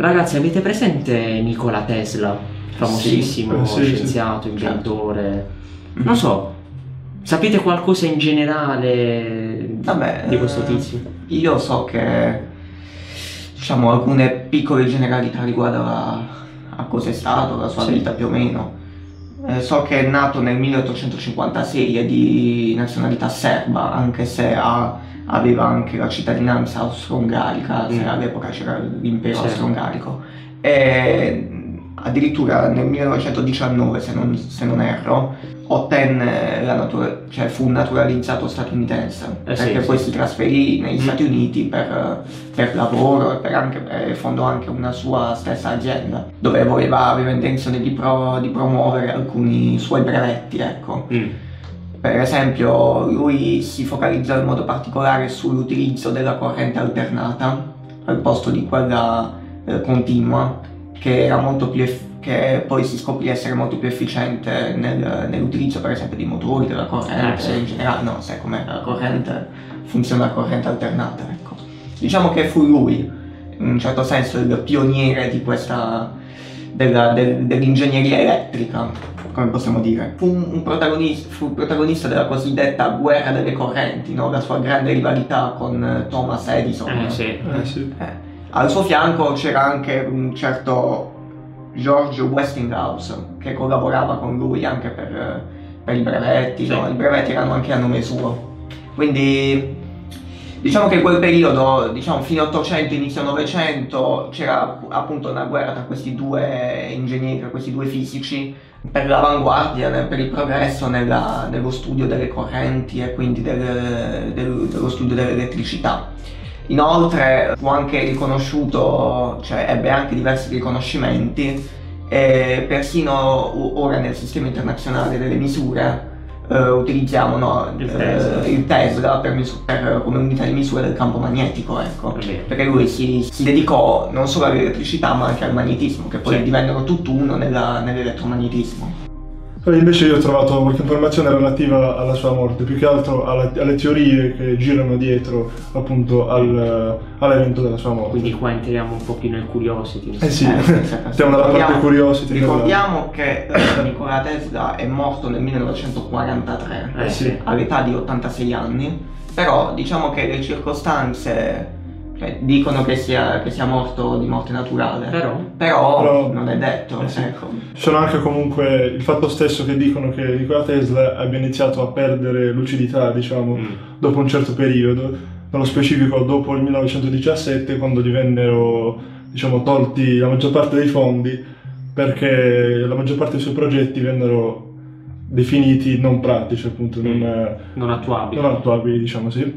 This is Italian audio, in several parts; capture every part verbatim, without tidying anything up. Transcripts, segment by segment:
Ragazzi, avete presente Nikola Tesla? Famosissimo sì, sì, scienziato, sì. inventore. Non so, sapete qualcosa in generale Vabbè, di questo tizio? Io so che, diciamo, alcune piccole generalità riguardo a, a cosa è stato, la sua Sì. vita più o meno. Eh, so che è nato nel milleottocentocinquantasei, è di nazionalità serba, anche se ha, aveva anche la cittadinanza austro-ungarica, se Mm. all'epoca c'era l'impero Certo. austro-ungarico. E addirittura nel millenovecentodiciannove, se non, se non erro, ottenne la natura, cioè fu naturalizzato statunitense, Eh sì, perché sì. poi si trasferì negli Mm. Stati Uniti per, per lavoro e per anche, eh, fondò anche una sua stessa azienda dove voleva, aveva intenzione di, pro, di promuovere alcuni suoi brevetti, ecco. Mm. Per esempio, lui si focalizzò in modo particolare sull'utilizzo della corrente alternata al posto di quella eh, continua, che era molto più eff- che poi si scoprì essere molto più efficiente nel- nell'utilizzo per esempio di motori, della corrente, Eh, sì. in generale, no, sai com'è la corrente, funziona la corrente alternata, ecco. Diciamo che fu lui, in un certo senso, il pioniere di questa, della- del- dell'ingegneria elettrica, come possiamo dire. Fu un, un protagonista, fu protagonista della cosiddetta guerra delle correnti, no? La sua grande rivalità con eh, Thomas Edison. Eh sì. Eh, sì. Eh, Al suo fianco c'era anche un certo George Westinghouse che collaborava con lui anche per, eh, per i brevetti, Sì. no? I brevetti erano anche a nome suo. Quindi diciamo che in quel periodo, diciamo fine ottocento, inizio novecento, c'era appunto una guerra tra questi due ingegneri, tra questi due fisici, per l'avanguardia, né, per il progresso nella- nello studio delle correnti e quindi del- del- dello studio dell'elettricità. Inoltre fu anche riconosciuto, cioè ebbe anche diversi riconoscimenti e persino o- ora nel sistema internazionale delle misure eh, utilizziamo no, Il eh, Tesla. il Tesla per misu- per- come unità di misura del campo magnetico, ecco. Va bene. Perché lui si, si dedicò non solo all'elettricità ma anche al magnetismo, che poi Sì. divennero tutt'uno nella- nell'elettromagnetismo. Poi invece io ho trovato qualche informazione relativa alla sua morte, più che altro alla- alle teorie che girano dietro appunto al- all'evento della sua morte. Quindi qua entriamo un pochino nel curiosity. Eh sì, Eh, sì, sì, sì. stiamo dalla parte Ricordiamo- curiosity. della- Ricordiamo che eh, Nikola Tesla è morto nel millenovecentoquarantatré, Eh sì. all'età di ottantasei anni, però diciamo che le circostanze cioè, dicono che sia, che sia morto di morte naturale, Però? però, Però- non è detto, Eh sì. ecco. Ci sono anche comunque il fatto stesso che dicono che Nikola Tesla abbia iniziato a perdere lucidità, diciamo, Mm. dopo un certo periodo, nello specifico dopo il millenovecentodiciassette, quando gli vennero, diciamo, tolti la maggior parte dei fondi, perché la maggior parte dei suoi progetti vennero definiti non pratici, appunto, non, eh, Non attuabile. non attuabili, diciamo, sì.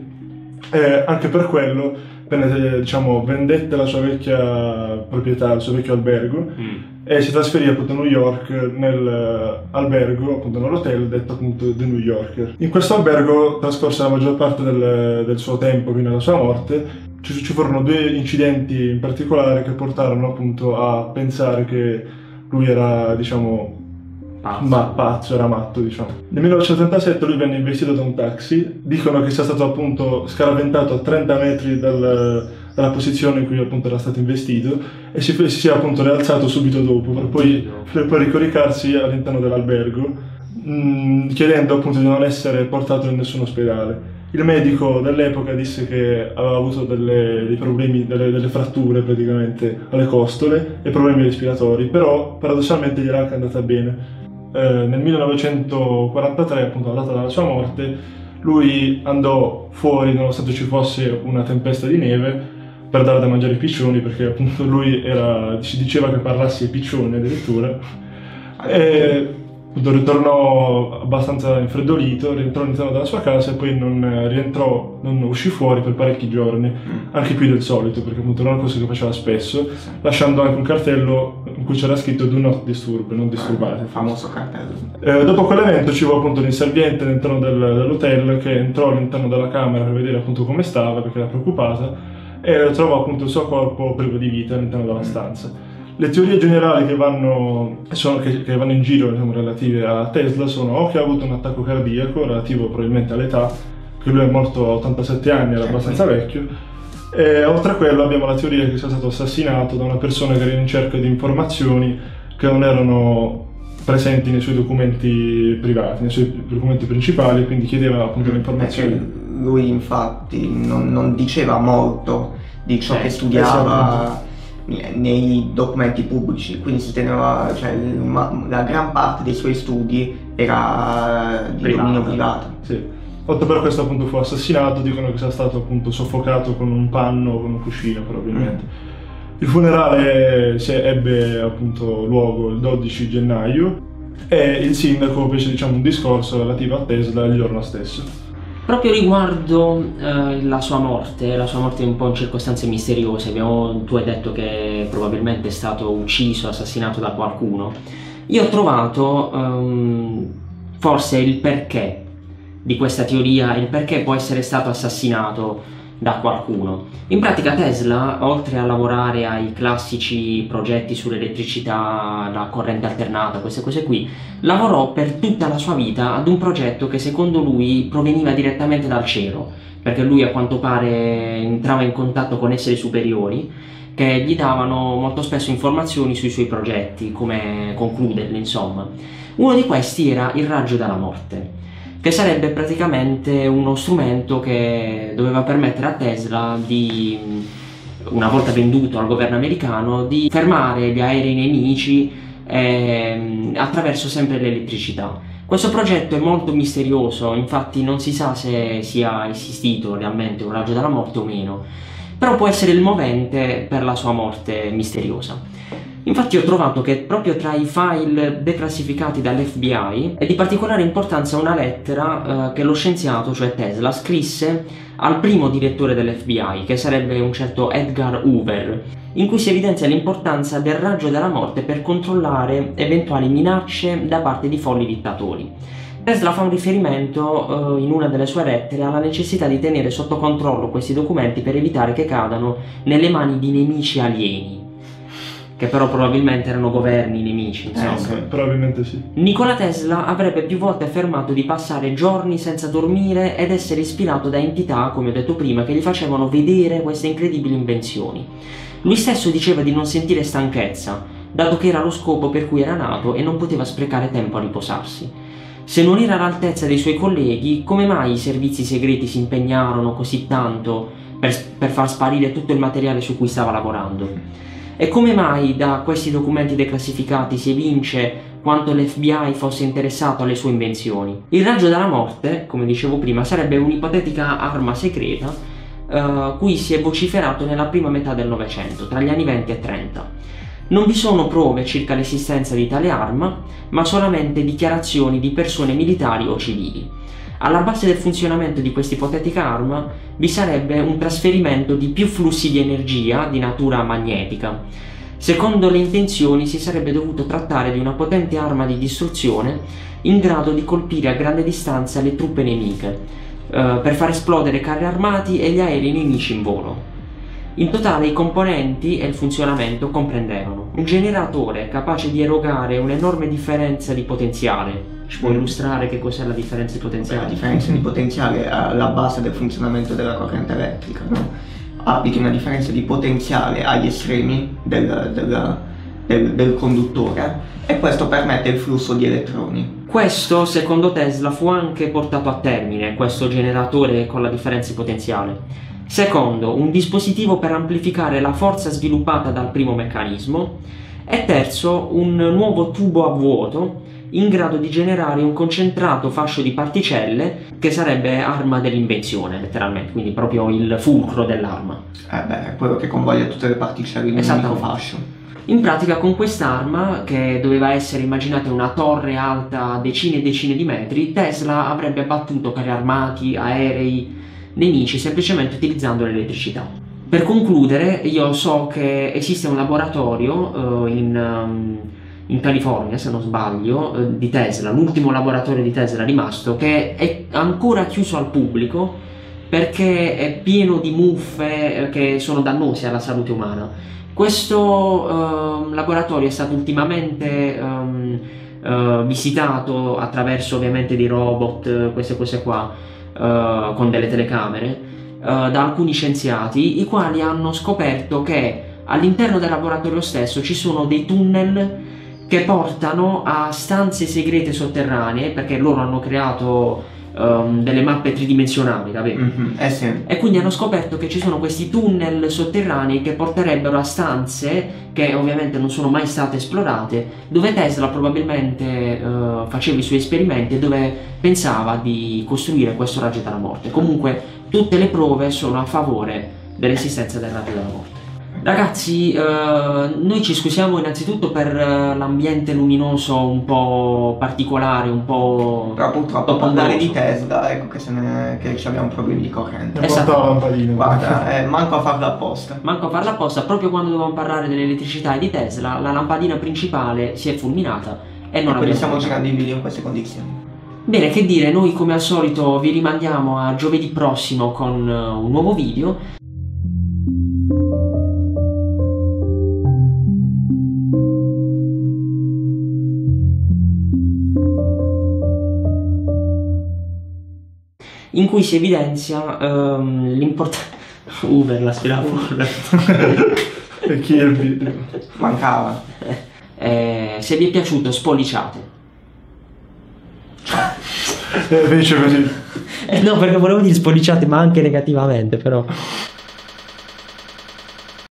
E anche per quello venne, diciamo, vendette la sua vecchia proprietà, il suo vecchio albergo, Mm. e si trasferì appunto a New York nell'albergo, appunto nell'hotel detto appunto The New Yorker. In questo albergo trascorse la maggior parte del, del suo tempo fino alla sua morte. Ci, ci furono due incidenti in particolare che portarono appunto a pensare che lui era, diciamo, Pazzo. ma pazzo, era matto, diciamo. Nel millenovecentosettantasette lui venne investito da un taxi, dicono che sia stato appunto scaraventato a trenta metri dal, dalla posizione in cui appunto era stato investito e si, si sia appunto rialzato subito dopo per poi, per poi ricoricarsi all'interno dell'albergo, mh, chiedendo appunto di non essere portato in nessun ospedale. Il medico dell'epoca disse che aveva avuto delle, dei problemi, delle, delle fratture praticamente alle costole e problemi respiratori, però paradossalmente gli era anche andata bene. Eh, nel millenovecentoquarantatré, appunto la data della sua morte, lui andò fuori nonostante ci fosse una tempesta di neve per dare da mangiare ai piccioni, perché appunto lui era, si diceva che parlasse ai piccioni addirittura, e appunto ritornò abbastanza infreddolito, rientrò all'interno della sua casa e poi non rientrò, non uscì fuori per parecchi giorni, anche più del solito, perché appunto era una cosa che faceva spesso, lasciando anche un cartello in cui c'era scritto "Do not disturb", non disturbate. Il famoso cartello. Eh, dopo quell'evento ci fu appunto l'inserviente all'interno del, dell'hotel che entrò all'interno della camera per vedere appunto come stava, perché era preoccupata, e trovò appunto il suo corpo privo di vita all'interno della stanza. Le teorie generali che vanno, sono, che, che vanno in giro, diciamo, relative a Tesla sono o che ha avuto un attacco cardiaco relativo probabilmente all'età, che lui è morto a ottantasette anni, era abbastanza vecchio, E oltre a quello abbiamo la teoria che sia stato assassinato da una persona che era in cerca di informazioni che non erano presenti nei suoi documenti privati, nei suoi documenti principali, quindi chiedeva appunto le informazioni. Perché lui infatti non, non diceva molto di ciò Eh, che studiava nei documenti pubblici, quindi si teneva, cioè, il- ma- la gran parte dei suoi studi era di Privato. dominio privato. Sì. Oltre per questo appunto fu assassinato, dicono che sia stato appunto soffocato con un panno o con un cuscino probabilmente. Il funerale si ebbe appunto luogo il dodici gennaio e il sindaco fece diciamo un discorso relativo a Tesla il giorno stesso. Proprio riguardo eh, la sua morte, la sua morte un po' in circostanze misteriose, abbiamo, tu hai detto che probabilmente è stato ucciso, assassinato da qualcuno. Io ho trovato ehm, forse il perché di questa teoria, il perché può essere stato assassinato da qualcuno. In pratica Tesla, oltre a lavorare ai classici progetti sull'elettricità, la corrente alternata, queste cose qui, lavorò per tutta la sua vita ad un progetto che secondo lui proveniva direttamente dal cielo, perché lui a quanto pare entrava in contatto con esseri superiori che gli davano molto spesso informazioni sui suoi progetti, come concluderli insomma. Uno di questi era il raggio della morte, che sarebbe praticamente uno strumento che doveva permettere a Tesla di, una volta venduto al governo americano, di fermare gli aerei nemici eh, attraverso sempre l'elettricità. Questo progetto è molto misterioso, infatti non si sa se sia esistito realmente un raggio della morte o meno, però può essere il movente per la sua morte misteriosa. Infatti ho trovato che proprio tra i file declassificati dall'F B I è di particolare importanza una lettera eh, che lo scienziato, cioè Tesla, scrisse al primo direttore dell'F B I, che sarebbe un certo Edgar Hoover, in cui si evidenzia l'importanza del raggio della morte per controllare eventuali minacce da parte di folli dittatori. Tesla fa un riferimento eh, in una delle sue lettere alla necessità di tenere sotto controllo questi documenti per evitare che cadano nelle mani di nemici alieni, che però probabilmente erano governi nemici, insomma. Eh, sì. Probabilmente sì. Nikola Tesla avrebbe più volte affermato di passare giorni senza dormire ed essere ispirato da entità, come ho detto prima, che gli facevano vedere queste incredibili invenzioni. Lui stesso diceva di non sentire stanchezza, dato che era lo scopo per cui era nato e non poteva sprecare tempo a riposarsi. Se non era all'altezza dei suoi colleghi, come mai i servizi segreti si impegnarono così tanto per, per far sparire tutto il materiale su cui stava lavorando? E come mai da questi documenti declassificati si evince quanto l'F B I fosse interessato alle sue invenzioni? Il raggio della morte, come dicevo prima, sarebbe un'ipotetica arma segreta eh, cui si è vociferato nella prima metà del Novecento, tra gli anni venti e trenta. Non vi sono prove circa l'esistenza di tale arma, ma solamente dichiarazioni di persone militari o civili. Alla base del funzionamento di questa ipotetica arma vi sarebbe un trasferimento di più flussi di energia di natura magnetica. Secondo le intenzioni si sarebbe dovuto trattare di una potente arma di distruzione in grado di colpire a grande distanza le truppe nemiche, eh, per far esplodere carri armati e gli aerei nemici in volo. In totale i componenti e il funzionamento comprendevano un generatore capace di erogare un'enorme differenza di potenziale. Ci puoi illustrare che cos'è la differenza di Beh, la potenziale? differenza di potenziale è alla base del funzionamento della corrente elettrica, no? Applichi una differenza di potenziale agli estremi del, del, del, del conduttore e questo permette il flusso di elettroni. Questo, secondo Tesla, fu anche portato a termine, questo generatore con la differenza di potenziale. Secondo, un dispositivo per amplificare la forza sviluppata dal primo meccanismo. E terzo, un nuovo tubo a vuoto in grado di generare un concentrato fascio di particelle che sarebbe arma dell'invenzione, letteralmente, quindi proprio il fulcro dell'arma. Eh beh, è quello che convoglia tutte le particelle in un unico fascio. In pratica con quest'arma, che doveva essere immaginate una torre alta decine e decine di metri, Tesla avrebbe abbattuto carri armati, aerei, nemici semplicemente utilizzando l'elettricità. Per concludere, io so che esiste un laboratorio uh, in, um, in California, se non sbaglio, uh, di Tesla, l'ultimo laboratorio di Tesla rimasto, che è ancora chiuso al pubblico perché è pieno di muffe uh, che sono dannose alla salute umana. Questo uh, laboratorio è stato ultimamente um, uh, visitato attraverso ovviamente dei robot, queste cose qua, uh, con delle telecamere, da alcuni scienziati, i quali hanno scoperto che all'interno del laboratorio stesso ci sono dei tunnel che portano a stanze segrete sotterranee, perché loro hanno creato um, delle mappe tridimensionali, mm-hmm, eh sì. E quindi hanno scoperto che ci sono questi tunnel sotterranei che porterebbero a stanze che ovviamente non sono mai state esplorate, dove Tesla probabilmente uh, faceva i suoi esperimenti e dove pensava di costruire questo raggio della morte. Comunque tutte le prove sono a favore dell'esistenza del raggio della morte. Ragazzi, eh, noi ci scusiamo innanzitutto per eh, l'ambiente luminoso un po' particolare, un po'... Però purtroppo parlare di Tesla, ecco che, se ne, che abbiamo problemi di corrente. Esatto. Guarda, eh, manco a farlo apposta. Manco a farlo apposta, proprio quando dovevamo parlare dell'elettricità e di Tesla, la lampadina principale si è fulminata e non e quindi stiamo fatto. girando il video in queste condizioni. Bene, che dire, noi come al solito vi rimandiamo a giovedì prossimo con uh, un nuovo video. In cui si evidenzia um, l'importanza... Uber, la sfilafora. E Kirby. Mancava. Eh, se vi è piaciuto, spolliciate. Eh, invece così. Eh, no, perché volevo dire spolliciate, ma anche negativamente, però...